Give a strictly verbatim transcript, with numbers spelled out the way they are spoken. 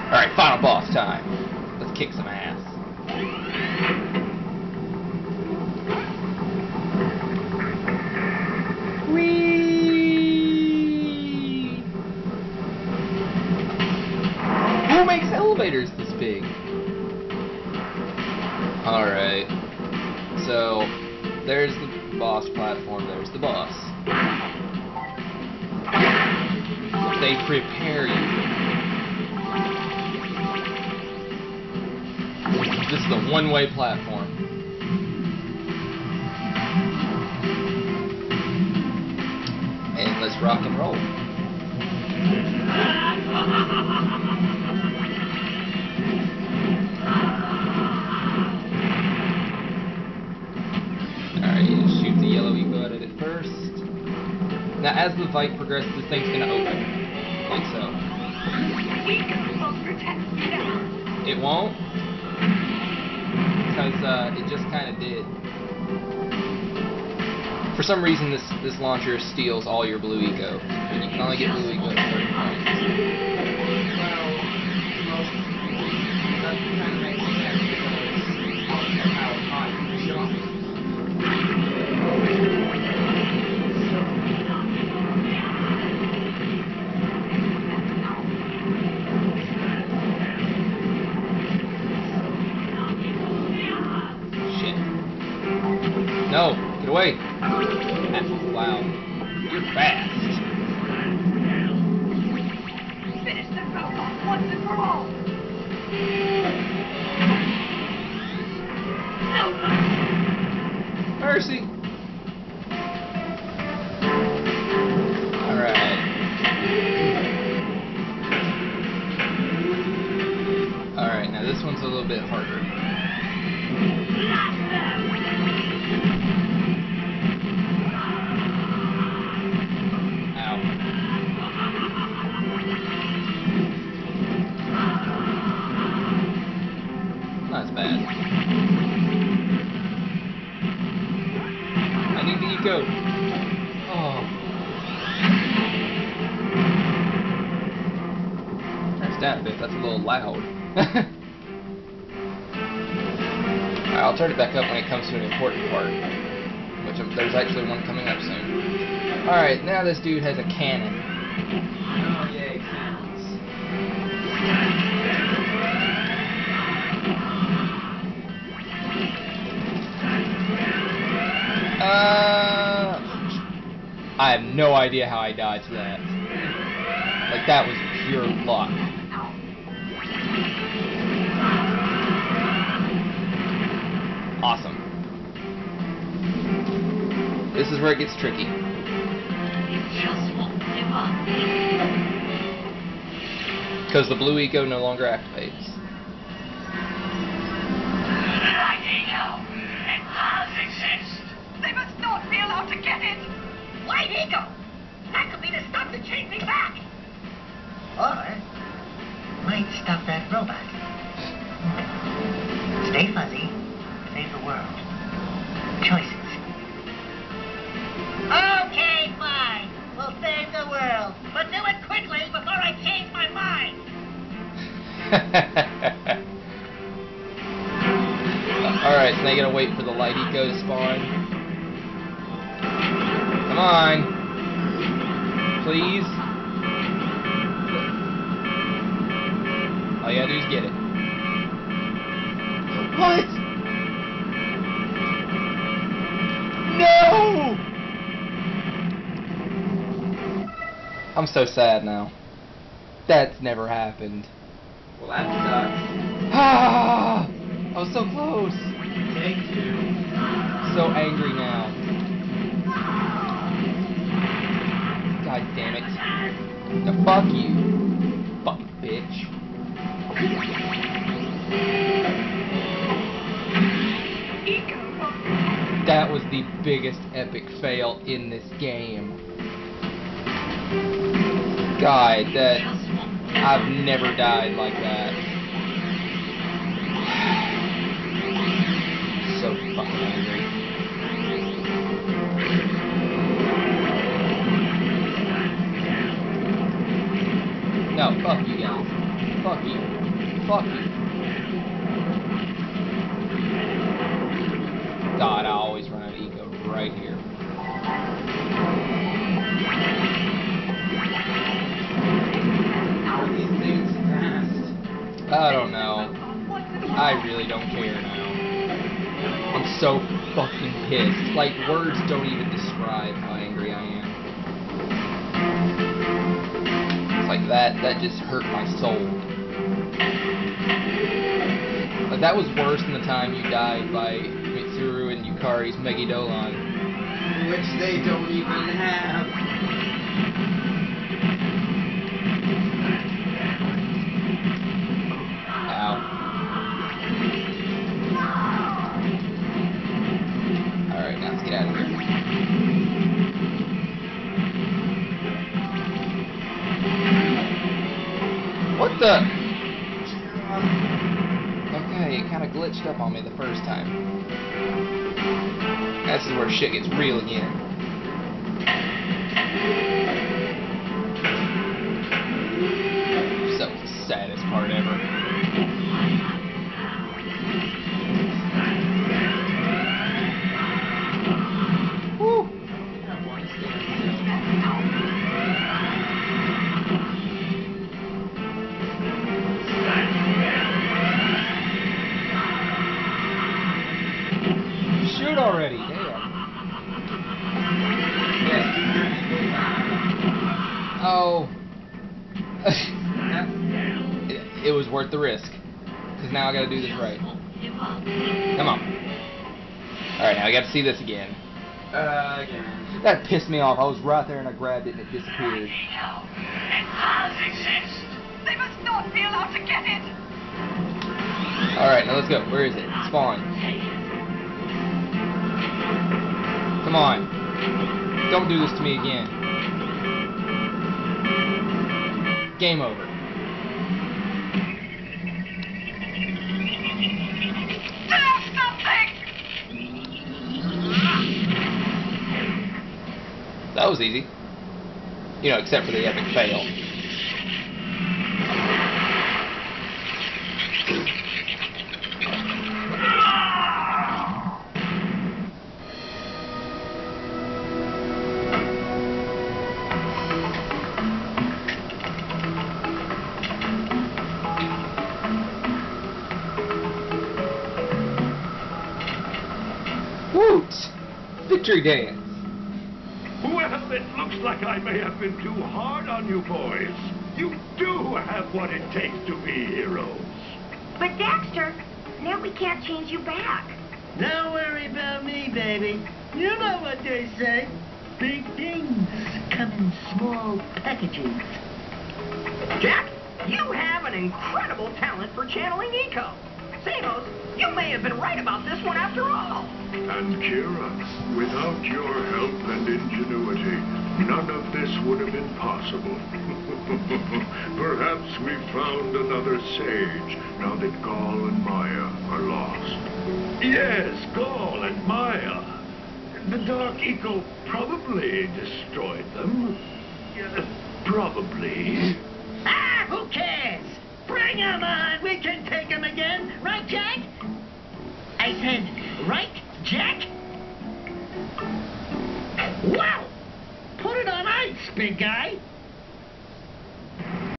Alright, final boss time. Let's kick some ass. Whee! Who makes elevators this big? Alright. So, there's the boss platform, there's the boss. They prepare you. This is the one-way platform. And let's rock and roll. Alright, you just shoot the yellow eagle at it first. Now, as the fight progresses, this thing's gonna open. Like so. It won't? Because uh, it just kind of did. For some reason, this this launcher steals all your blue eco, and you can only get blue eco at certain points. Well, most that kind of makes sense because of how high you jump. No, get away. Wow, you're fast. Finish the robot once and for all. Mercy. Alright. Alright, now this one's a little bit harder. That's bad. I need the eco. Oh. Turns down a bit. That's a little loud. Alright, I'll turn it back up when it comes to an important part. Which um, there's actually one coming up soon. Alright, now this dude has a cannon. Oh, yay, cannons. Uh, I have no idea how I died to that. Like, that was pure luck. Awesome. This is where it gets tricky. Because the blue eco no longer activates. They must not be allowed to get it! White eagle! That could be the stuff to change me back! Or might stop that robot. Hmm. Stay fuzzy, save the world. Choices. Okay, fine. We'll save the world. But do it quickly before I change my mind. Alright, so now you gotta wait for the light eco to spawn. Come on. Please. All you gotta do is get it. What? No! I'm so sad now. That's never happened. Well, that sucks. Ah! I was so close. Take two. So angry now. God damn it. Now fuck you. Fucking bitch. That was the biggest epic fail in this game. God, that I've never died like that. So fucking angry. No, fuck you guys. Fuck you. Fuck you. God, I always run out of eco right here. How are these things fast? I don't know. I really don't care now. I'm so fucking pissed. Like, words don't even describe how angry I am. It's like that, that just hurt my soul. Like, that was worse than the time you died by Mitsuru and Yukari's Megidolon. Which they don't even have. Ow. Alright, now let's get out of here. What the? Okay, it kind of glitched up on me the first time. This is where shit gets real again. So, the saddest part ever. Woo! Shoot already, damn. Oh. it, it was worth the risk. Because now I gotta do this right. Come on. Alright, now I gotta see this again. Uh, again. That pissed me off. I was right there and I grabbed it and it disappeared. They must not be allowed to get it! Alright, now let's go. Where is it? Spawn. Come on. Don't do this to me again. Game over. Do something! That was easy. You know, except for the epic fail. Woot! Victory dance! Well, it looks like I may have been too hard on you boys. You do have what it takes to be heroes. But Daxter, now we can't change you back. Don't worry about me, baby. You know what they say. Big things come in small packages. Jack, you have an incredible talent for channeling eco. Samos, you may have been right about this one after all. And Kira, without your help and ingenuity, none of this would have been possible. Perhaps we found another sage, now that Gaul and Maya are lost. Yes, Gaul and Maya. The Dark Eco probably destroyed them. Yeah, probably. Ah, who cares? Bring 'em on. We can take 'em again. Right, Jack? I said, right, Jack? Wow! Put it on ice, big guy.